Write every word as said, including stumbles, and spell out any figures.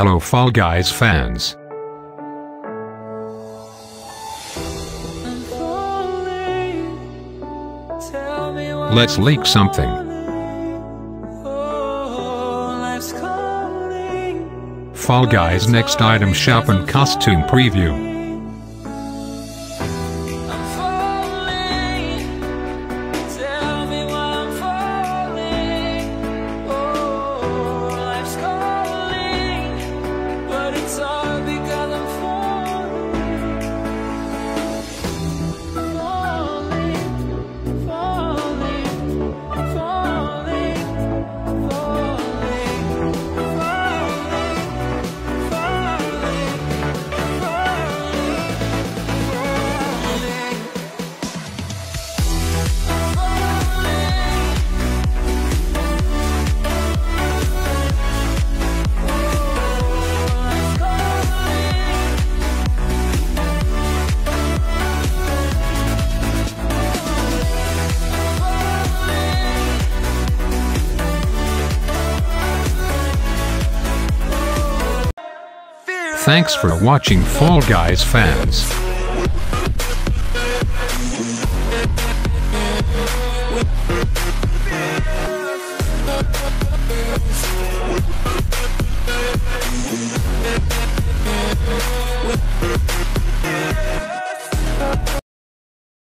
Hello Fall Guys fans. Let's leak something. Fall Guys next item shop and costume preview. Thanks for watching Fall Guys fans. Yeah.